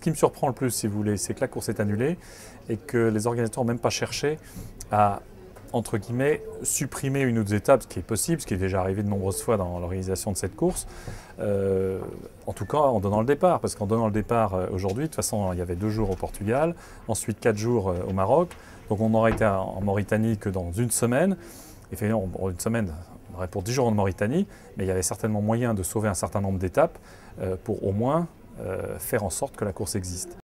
Ce qui me surprend le plus, si vous voulez, c'est que la course est annulée et que les organisateurs n'ont même pas cherché à, entre guillemets, supprimer une ou deux étapes, ce qui est possible, ce qui est déjà arrivé de nombreuses fois dans l'organisation de cette course, en tout cas en donnant le départ, parce qu'en donnant le départ aujourd'hui, de toute façon, il y avait 2 jours au Portugal, ensuite 4 jours au Maroc, donc on n'aurait été en Mauritanie que dans une semaine, et finalement, une semaine, on aurait pour 10 jours en Mauritanie, mais il y avait certainement moyen de sauver un certain nombre d'étapes pour au moins faire en sorte que la course existe.